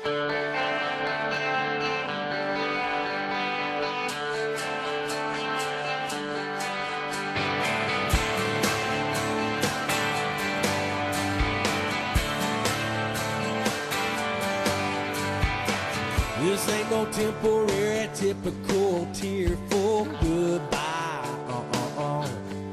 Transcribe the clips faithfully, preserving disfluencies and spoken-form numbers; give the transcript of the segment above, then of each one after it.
This ain't no temporary, typical, tearful goodbye. Uh-uh-uh.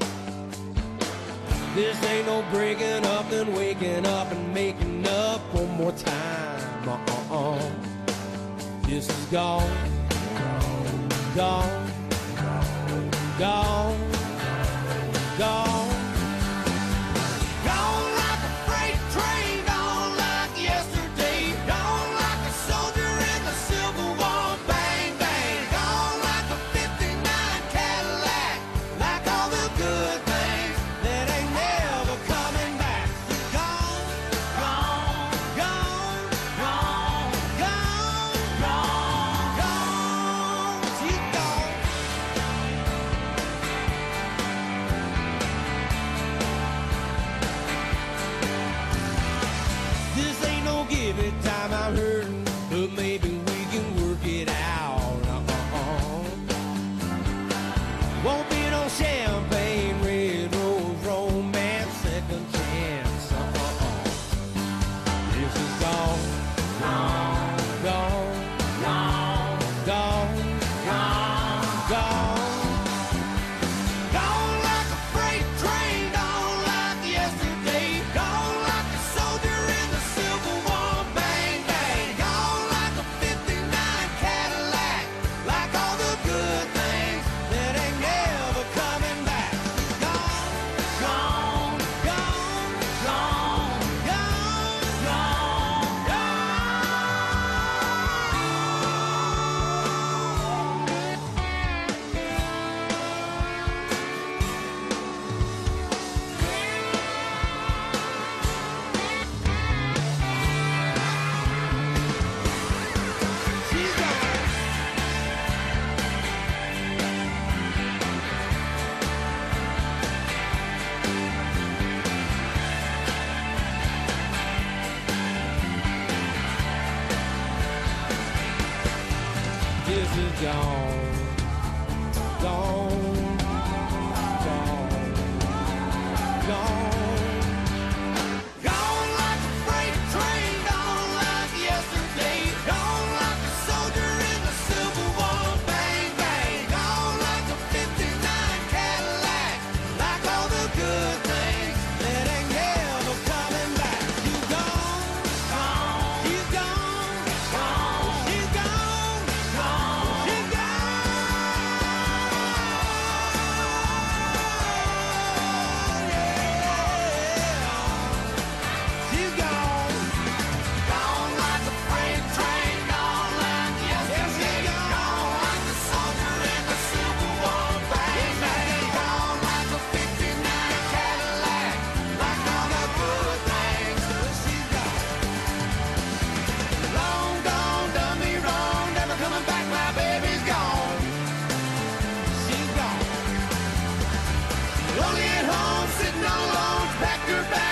This ain't no breaking up and waking up and making up one more time. Uh-uh-uh. This is gone, gone, gone, gone, gone. I'm hurting, but maybe we can work it out. Uh-uh-uh. Won't be no champagne, red rose, romance, second chance. Uh-uh-uh. This is gone, gone, gone, gone, gone, gone, gone. Gone like a freight train, gone like yesterday, gone like a soldier in the Civil War. Gone, gone, gone, gone. Gone like a freight train, gone like yesterday, gone like a soldier in the Civil War. Bang, bang, gone like a fifty-nine Cadillac, like all the good things that ain't never coming back. You gone, gone, she's gone, gone, she's gone, gone. Lonely at home, sitting all alone, packed her bag.